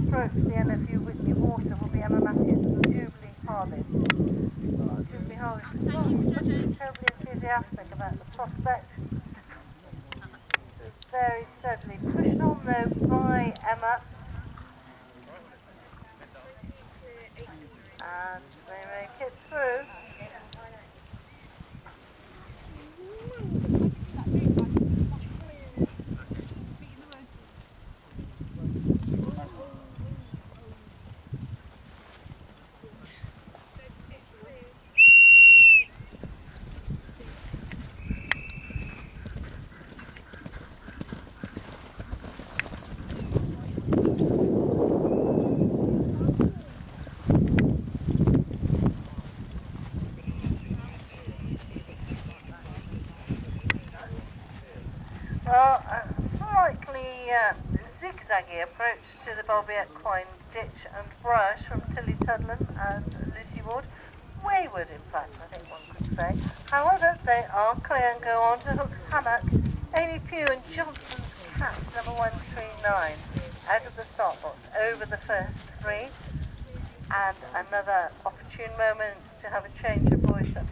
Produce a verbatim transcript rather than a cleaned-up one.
approach the N F U Whitney Water will be Emma Matthews and Jubilee Harvey. Jubilee Harvey is not terribly enthusiastic about the prospect. Very steadily pushed on though by Emma. And they make it through. Well, a slightly uh, zigzaggy approach to the Bolbiette Quine ditch and brush from Tilly Tudland and Lucy Ward. Wayward, in fact, I think one could say. However, they are clear and go on to Hook's Hammock. Amy Pugh and Johnson's Cat, number one three nine, out of the start box over the first three. And another opportune moment to have a change of voice at